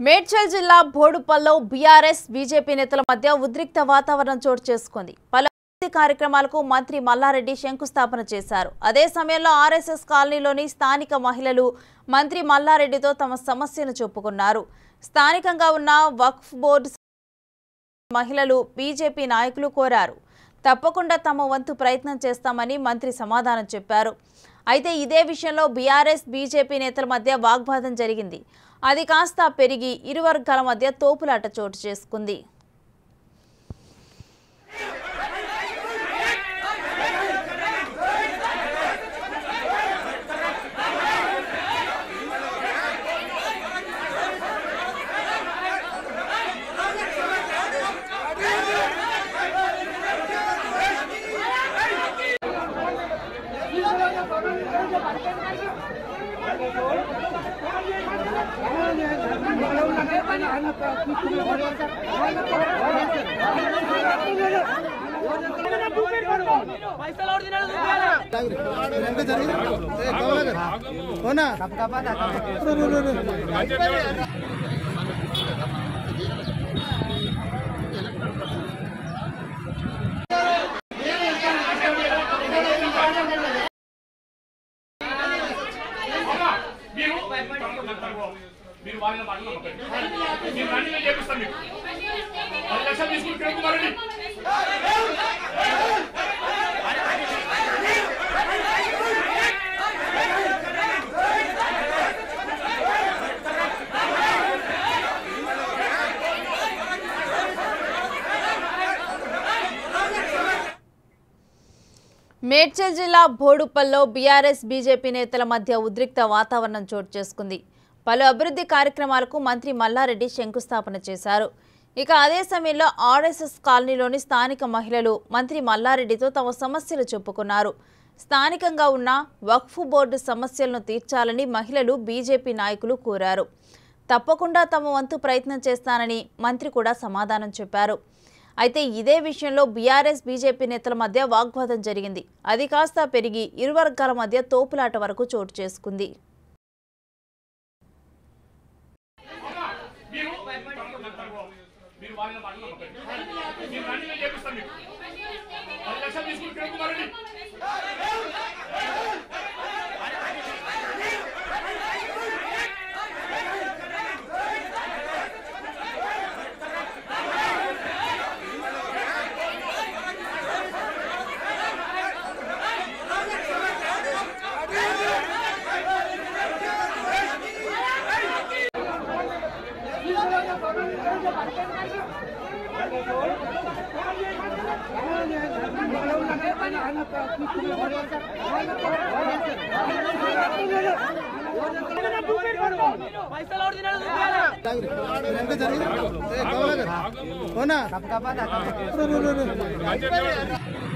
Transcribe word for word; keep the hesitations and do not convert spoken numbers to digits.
మేడ్చల్ జిల్లా బోడుపల్లో BRS BJP నేతల మధ్య ఉద్రిక్త వాతావరణం చోటు చేసుకుంది. పలు అభివృద్ధి కార్యక్రమాలకు మంత్రి మల్లారెడ్డి శంకుస్థాపన చేశారు. అదే సమయంలో ఆర్ఎస్ఎస్ కాలనీలోని స్థానిక మహిళలు మంత్రి మల్లారెడ్డితో తమ సమస్యను చెప్పుకున్నారు. స్థానికంగా ఉన్న వక్ఫ్ బోర్డు మహిళలు బీజేపీ నాయకులు కోరారు. తప్పకుండా తమ వంతు ప్రయత్నం చేస్తామని మంత్రి సమాధానం చెప్పారు. అయితే ఇదే విషయంలో బీఆర్ఎస్ బీజేపీ నేతల మధ్య వాగ్వాదం జరిగింది. అది కాస్త పెరిగి ఇరు వర్గాల మధ్య తోపులాట చోటు చేసుకుంది. మీరు వాళ్ళని మాటలు నమ్మకండి. మీరు రండి, నేను చేపిస్తాను. మీకు పది లక్షలు తీసుకుని కిరకుమారండి. మేడ్చల్ జిల్లా బోడుపల్లో బీఆర్ఎస్ బీజేపీ నేతల మధ్య ఉద్రిక్త వాతావరణం చోటు చేసుకుంది. పలు అభివృద్ధి కార్యక్రమాలకు మంత్రి మల్లారెడ్డి శంకుస్థాపన చేశారు. ఇక అదే సమయంలో ఆర్ఎస్ఎస్ కాలనీలోని స్థానిక మహిళలు మంత్రి మల్లారెడ్డితో తమ సమస్యలు చెప్పుకున్నారు. స్థానికంగా ఉన్న వక్ఫ్ బోర్డు సమస్యలను తీర్చాలని మహిళలు బీజేపీ నాయకులు కోరారు. తప్పకుండా తమ వంతు ప్రయత్నం చేస్తానని మంత్రి కూడా సమాధానం చెప్పారు. అయితే ఇదే విషయంలో బీఆర్ఎస్ బీజేపీ నేతల మధ్య వాగ్వాదం జరిగింది. అది కాస్త పెరిగి ఇరు వర్గాల మధ్య తోపులాట వరకు చోటు చేసుకుంది. పైసలు